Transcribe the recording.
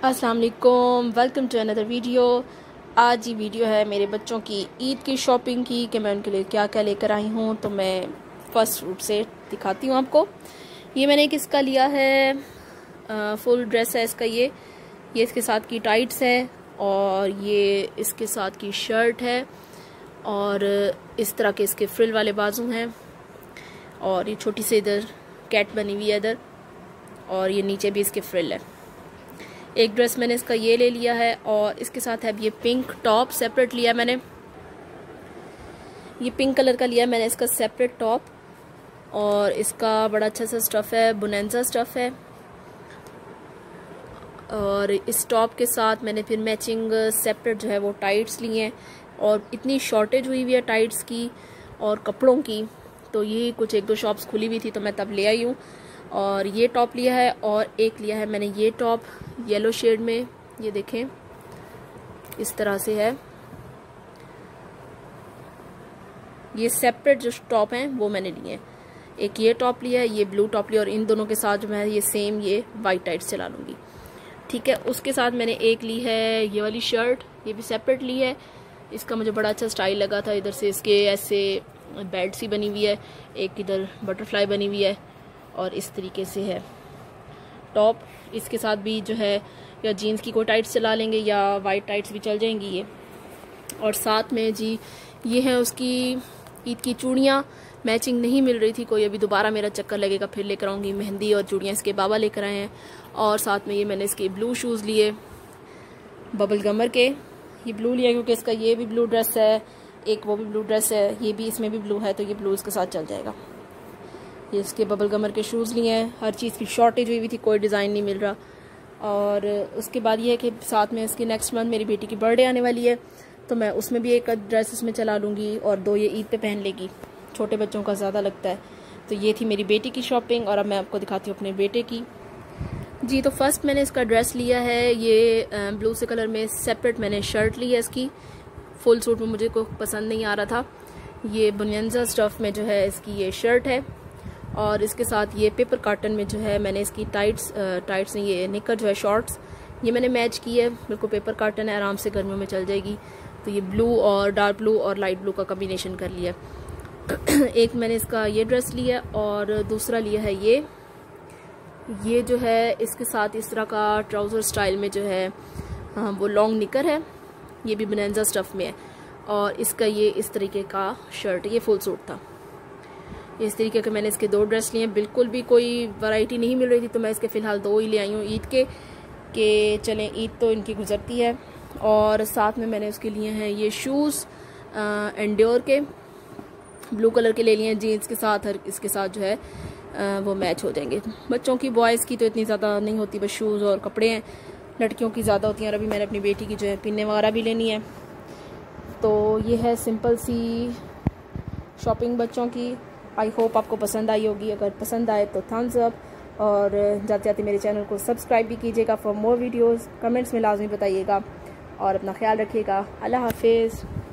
अस्सलाम वालेकुम, welcome to another video. आज ये वीडियो है मेरे बच्चों की ईद की शॉपिंग की कि मैं उनके लिए क्या क्या लेकर आई हूँ। तो मैं फर्स्ट रूट से दिखाती हूँ आपको। ये मैंने किसका लिया है, फुल ड्रेस है इसका। ये इसके साथ की टाइट्स है और ये इसके साथ की शर्ट है और इस तरह के इसके फ्रिल वाले बाजू हैं और ये छोटी सी इधर कैट बनी हुई है इधर, और ये नीचे भी इसके फ्रिल है। एक ड्रेस मैंने इसका ये ले लिया है और इसके साथ है ये पिंक टॉप सेपरेट लिया मैंने। ये पिंक कलर का लिया मैंने इसका सेपरेट टॉप, और इसका बड़ा अच्छा सा स्टफ़ है, बोनेंजा स्टफ़ है। और इस टॉप के साथ मैंने फिर मैचिंग सेपरेट जो है वो टाइट्स लिए हैं, और इतनी शॉर्टेज हुई हुई है टाइट्स की और कपड़ों की, तो ये कुछ एक दो शॉप्स खुली हुई थी तो मैं तब ले आई हूँ। और ये टॉप लिया है और एक लिया है मैंने ये टॉप येलो शेड में, ये देखें इस तरह से है। ये सेपरेट जो टॉप हैं वो मैंने लिए हैं। एक ये टॉप लिया है, ये ब्लू टॉप लिया, और इन दोनों के साथ जो मैं ये सेम ये वाइट टाइट्स चला लूँगी, ठीक है। उसके साथ मैंने एक ली है ये वाली शर्ट, ये भी सेपरेट ली है। इसका मुझे बड़ा अच्छा स्टाइल लगा था, इधर से इसके ऐसे बेल्ट सी बनी हुई है, एक इधर बटरफ्लाई बनी हुई है, और इस तरीके से है टॉप। इसके साथ भी जो है या जीन्स की कोई टाइट्स चला लेंगे या वाइट टाइट्स भी चल जाएंगी ये। और साथ में जी ये है उसकी ईद की चूड़ियाँ, मैचिंग नहीं मिल रही थी कोई, अभी दोबारा मेरा चक्कर लगेगा फिर लेकर आऊँगी। मेहंदी और चूड़ियाँ इसके बाबा लेकर आए हैं। और साथ में ये मैंने इसके ब्लू शूज़ लिए बबल गमर के, ये ब्लू लिया क्योंकि इसका ये भी ब्लू ड्रेस है, एक वो भी ब्लू ड्रेस है, ये भी इसमें भी ब्लू है, तो ये ब्लू इसके साथ चल जाएगा। ये इसके बबल गमर के शूज़ लिए हैं। हर चीज़ की शॉर्टेज हुई थी, कोई डिज़ाइन नहीं मिल रहा। और उसके बाद ये है कि साथ में इसकी नेक्स्ट मंथ मेरी बेटी की बर्थडे आने वाली है, तो मैं उसमें भी एक ड्रेस इसमें चला लूँगी, और दो ये ईद पे पहन लेगी, छोटे बच्चों का ज़्यादा लगता है। तो ये थी मेरी बेटी की शॉपिंग, और अब मैं आपको दिखाती हूँ अपने बेटे की। जी तो फर्स्ट मैंने इसका ड्रेस लिया है ये ब्लू से कलर में, सेपरेट मैंने शर्ट ली है इसकी। फुल सूट में मुझे कोई पसंद नहीं आ रहा था। ये बोनेंजा स्टफ़ में जो है इसकी ये शर्ट है, और इसके साथ ये पेपर कॉटन में जो है मैंने इसकी टाइट्स नहीं, ये निकर जो है शॉर्ट्स, ये मैंने मैच की है। बिल्कुल पेपर कॉटन है, आराम से गर्मियों में चल जाएगी। तो ये ब्लू और डार्क ब्लू और लाइट ब्लू का कम्बिनेशन कर लिया। एक मैंने इसका ये ड्रेस लिया, और दूसरा लिया है ये जो है इसके साथ इस तरह का ट्राउज़र स्टाइल में जो है वो लॉन्ग निकर है, ये भी बोनेंजा स्टफ़ में है। और इसका ये इस तरीके का शर्ट, ये फुल सूट था। इस तरीके के मैंने इसके दो ड्रेस लिए। बिल्कुल भी कोई वैरायटी नहीं मिल रही थी, तो मैं इसके फ़िलहाल दो ही ले आई हूँ ईद के चलें ईद तो इनकी गुजरती है। और साथ में मैंने उसके लिए हैं ये शूज़ एंड्योर के ब्लू कलर के ले लिए हैं, जीन्स के साथ हर इसके साथ जो है वो मैच हो जाएंगे। बच्चों की बॉयज़ की तो इतनी ज़्यादा नहीं होती, बस शूज़ और कपड़े हैं, लड़कियों की ज़्यादा होती हैं। और अभी मैंने अपनी बेटी की जो है पिन्ने वगैरह भी लेनी है। तो ये है सिंपल सी शॉपिंग बच्चों की। आई होप आपको पसंद आई होगी। अगर पसंद आए तो थम्स अप, और जाते जाते मेरे चैनल को सब्सक्राइब भी कीजिएगा फॉर मोर वीडियोज़। कमेंट्स में लाजमी बताइएगा, और अपना ख्याल रखिएगा। अल्लाह हाफिज़।